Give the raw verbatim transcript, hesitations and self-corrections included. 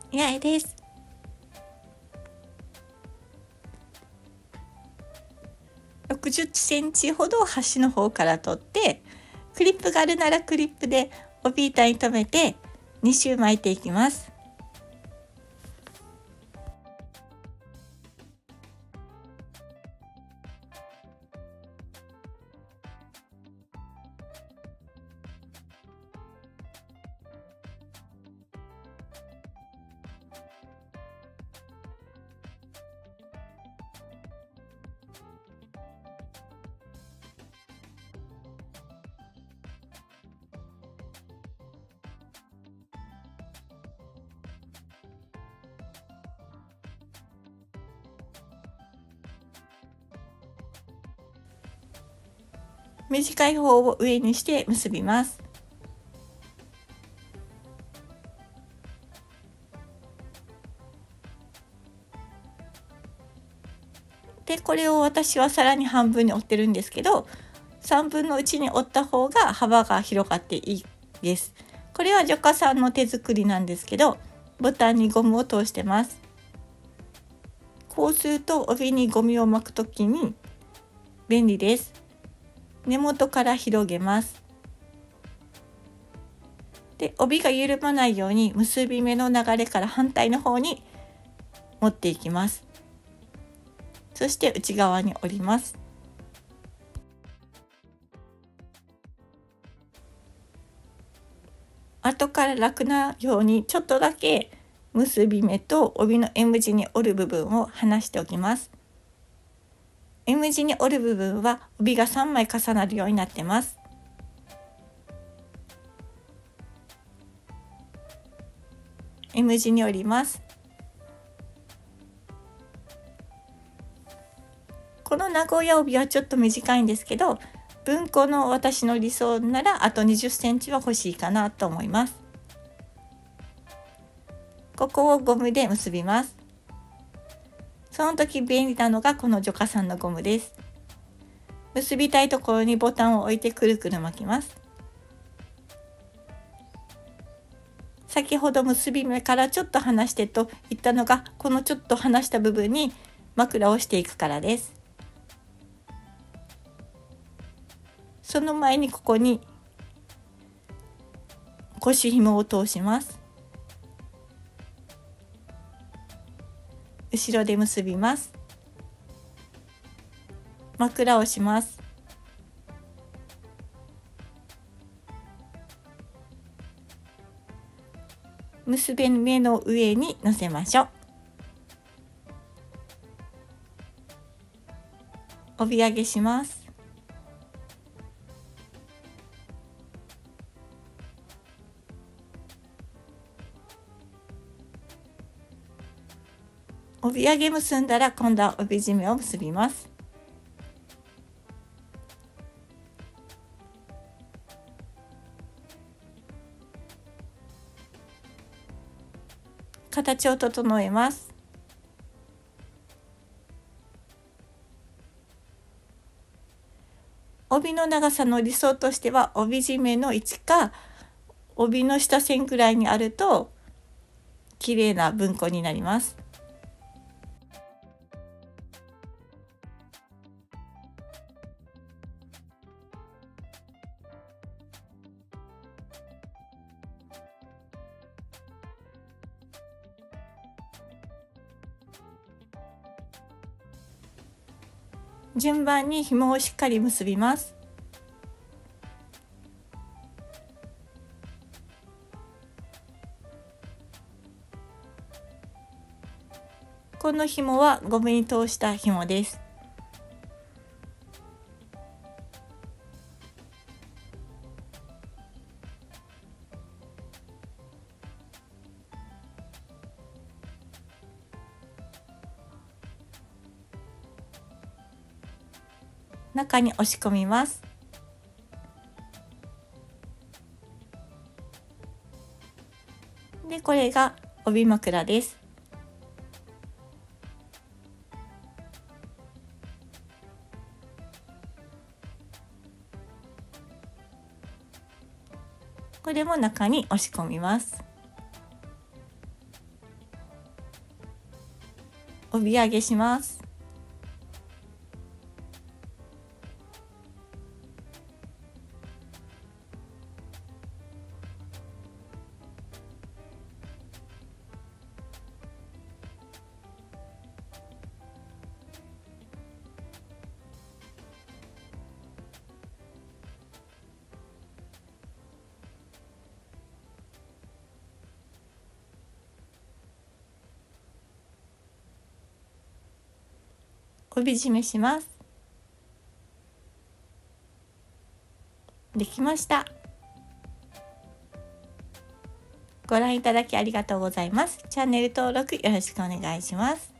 八重です。ろくじゅっセンチほど端の方から取って、クリップがあるならクリップで帯板に留めてに周巻いていきます。短い方を上にして結びます。で、これを私はさらに半分に折ってるんですけど、さんぶんのいちに折った方が幅が広がっていいです。これはジョカさんの手作りなんですけど、ボタンにゴムを通してます。こうすると帯にゴムを巻くときに便利です。根元から広げます。で、帯が緩まないように結び目の流れから反対の方に持っていきます。そして内側に折ります。後から楽なようにちょっとだけ結び目と帯の M 字に折る部分を離しておきます。M 字に折る部分は帯がさんまい重なるようになってます。M 字に折ります。この名古屋帯はちょっと短いんですけど、文庫の私の理想ならあとにじゅっセンチは欲しいかなと思います。ここをゴムで結びます。その時便利なのがこのジョカさんのゴムです。結びたいところにボタンを置いてくるくる巻きます。先ほど結び目からちょっと離してと言ったのが、このちょっと離した部分に枕をしていくからです。その前にここに腰紐を通します。後ろで結びます。枕をします。結び目の上に乗せましょう。帯揚げします。帯揚げ結んだら今度は帯締めを結びます。形を整えます。帯の長さの理想としては帯締めの位置か帯の下線くらいにあると綺麗な文庫になります。順番に紐をしっかり結びます。この紐はゴムに通した紐です。中に押し込みます。で、これが帯枕です。これも中に押し込みます。 帯揚げします。帯締めします。できました。ご覧いただきありがとうございます。チャンネル登録よろしくお願いします。